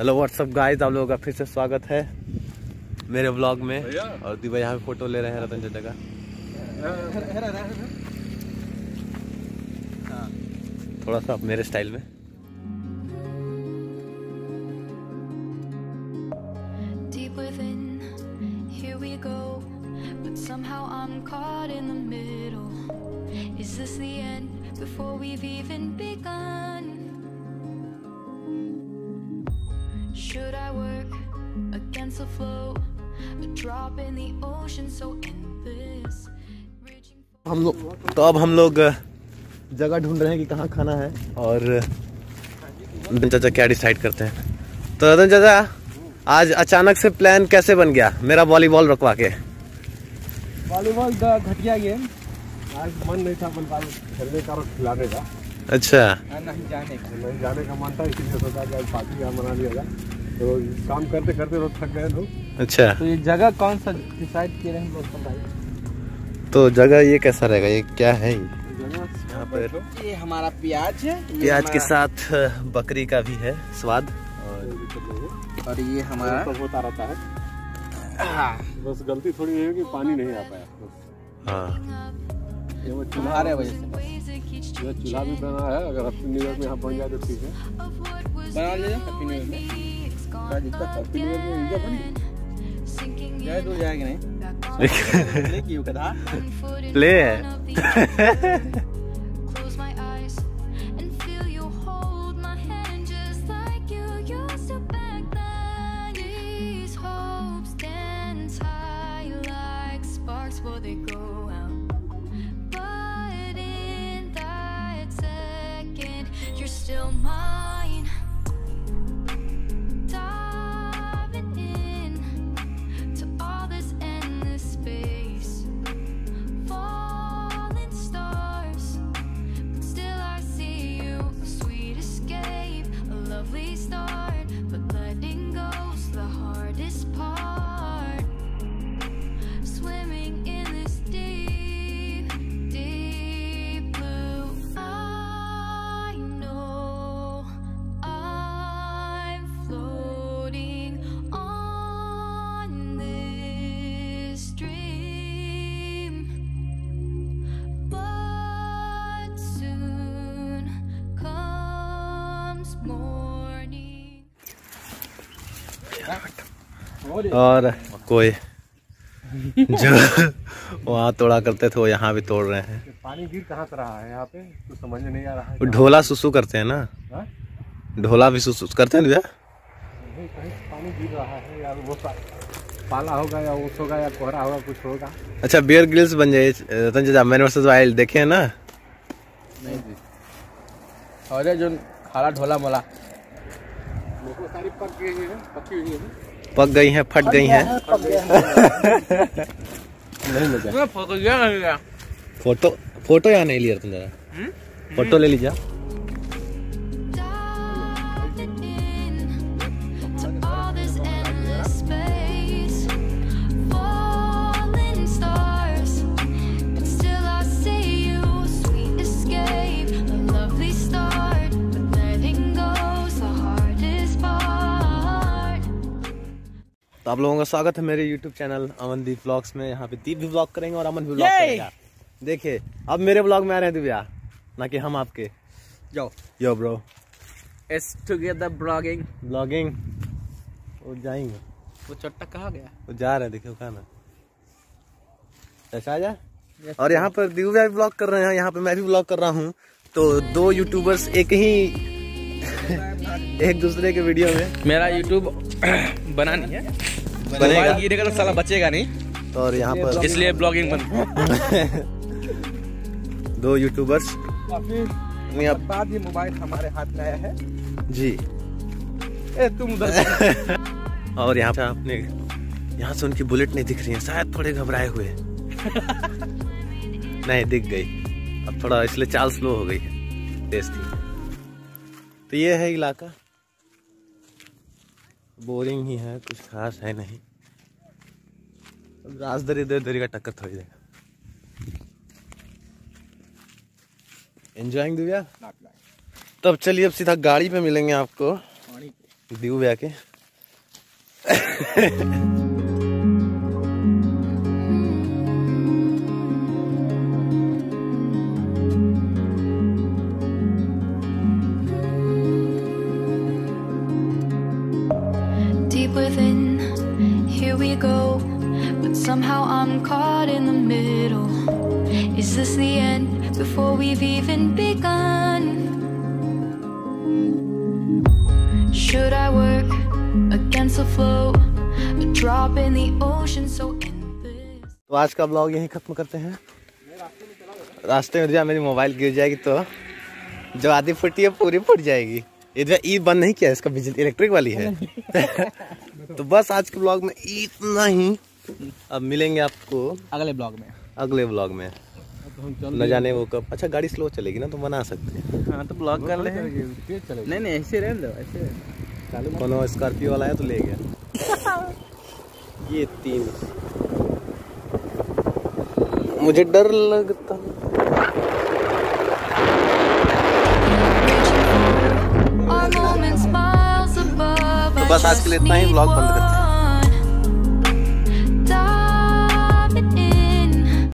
Hello what's up guys, आप लोगों का फिर से स्वागत है मेरे व्लॉग में। और दिव्या यहाँ पे फोटो ले रहे हैं रतन चाचा का। थोड़ा सा मेरे स्टाइल में। Is this the end before we've even begun? Should I work against the flow, a drop in the ocean so endless? अब हम लोग जगह ढूंढ रहे हैं कि कहाँ खाना है और रतन चाचा क्या डिसाइड करते हैं। तो रतन चाचा, आज अचानक से प्लान कैसे बन गया मेरा वॉलीबॉल रखवा के? वॉलीबॉल घटिया गेम, आज मन नहीं था खेलने का और खिलाने का। अच्छा, नहीं जाने का मन था, इसीलिए सोचा कि आज पार्टी यहाँ मना लिया जाए। तो काम करते करते तो थक गए लोग। अच्छा, तो ये जगह कौन सा डिसाइड किए हम लोग बताइए। तो जगह ये कैसा रहेगा? ये क्या है? यहाँ पर ये हमारा प्याज है, प्याज के साथ बकरी का भी है स्वाद। और ये हमारा तो होता रहता है। बस गलती थोड़ी है कि पानी नहीं आ पाया। हाँ, ये वो चूल्हा है वजह से। ये चूल्हा भी बना है, अगर हैप्पी न्यू ईयर में यहाँ बन जाए तो ठीक है, बना लीजिए। हैप्पी न्यू ईयर में क्या दिक्कत? हैप्पी न्यू ईयर में इधर बनी जाए तो जाएगा नहीं। ले क्यों कदा प्ले है। Still mine, diving in to all this endless space, falling stars, but still I see you, a sweet escape, a lovely start, but letting go's the hardest part, swimming in this deep, deep blue. और कोई जो वहाँ तोड़ा करते थे वो यहाँ भी तोड़ रहे हैं। पानी गिर कहाँ से रहा है यहाँ पे, तो समझ में नहीं आ रहा है। वो ढोला सुसु करते हैं ना? ढोला भी सुसु करते हैं भैया। कहीं पानी गिर रहा है यार, वो पाला होगा या ओस होगा या कोहरा होगा, कुछ होगा। अच्छा, बियर ग्रिल्स बन जाए रतन चाचा, मैन वर्सेस वाइल्ड देखे हैं ना? नहीं जी। और जो खाला ढोला मोला सारी पक गई है, पकी हुई है, पक गई हैं, फट गई हैं। फोटो यहाँ नहीं लिया तुम, जरा फोटो ले लीजिए। तो आप लोगों का स्वागत है मेरे YouTube चैनल अमनदीप व्लॉग्स में। यहाँ पे दीप भी व्लॉग करेंगे और अमन भी व्लॉग करेगा। देखिए, अब मेरे व्लॉग में आ रहे हैं दिव्या, ना कि हम आपके। Yo bro, it's together blogging. वो जाएंगे। वो चट्टा कहाँ गया? वो जा रहे हैं, देखियो कहाँ ना। ऐसा आ जा। और यहाँ पर दिव्या भी व्लॉग कर रहे हैं, यहाँ पे मैं भी व्लॉग कर रहा हूँ। तो दो यूट्यूबर्स एक दूसरे के वीडियो में। मेरा यूट्यूब बना नहीं है, बनेगा, गिरेगा तो साला बचेगा नहीं। और यहाँ पर इसलिए ब्लॉगिंग बन। दो यूट्यूबर्स। बाद ये मोबाइल हमारे हाथ में आया है जी। तुम उधर। और यहाँ पे आपने, यहाँ से उनकी बुलेट नहीं दिख रही है, शायद थोड़े घबराए हुए। नहीं, दिख गई अब थोड़ा, इसलिए चाल स्लो हो गई है, तेज थी। तो ये है इलाका, बोरिंग ही है, कुछ खास है नहीं। राजदरी दरी का टक्कर थोड़ी देगा। एंजॉयिंग दिव्या। तब चलिए अब सीधा गाड़ी पे मिलेंगे आपको। दीव भैया के। Deep within, here we go, but somehow I'm caught in the middle. Is this the end before we've even begun? Should I work against the flow, a drop in the ocean so endless? तो आज का blog यहीं खत्म करते हैं। रास्ते में जहाँ मेरी मोबाइल गिर जाएगी तो जो आधी फुटी है पूरी फुट जाएगी। इधर ई बंद नहीं किया, इसका बिजली इलेक्ट्रिक वाली है। तो बस आज के ब्लॉग में इतना ही। अब मिलेंगे आपको अगले ब्लॉग में। अगले ब्लॉग में न जाने वो कब। अच्छा गाड़ी स्लो चलेगी ना तो बना सकते हैं। हाँ तो ब्लॉग कर ले। नहीं ऐसे रहने दो, ऐसे। कोनो स्कॉर्पियो वाला है तो ले गया। ये 3 मुझे डर लगता। तो बस आज के लिए इतना ही। ब्लॉग बंद करते हैं।